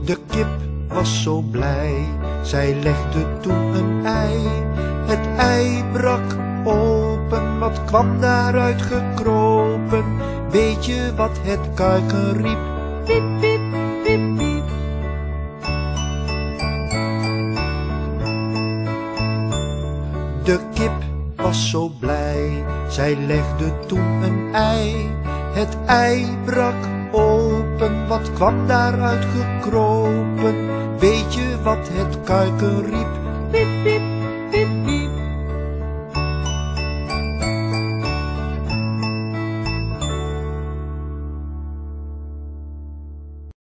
De kip was zo blij, zij legde toen een ei. Het ei brak open, wat kwam daaruit gekropen? Weet je wat het kuiken riep? Piep, piep, piep, piep. De kip was zo blij, zij legde toen een ei. Het ei brak open, wat kwam daaruit gekropen? Weet je wat het kuiken riep? Piep, piep.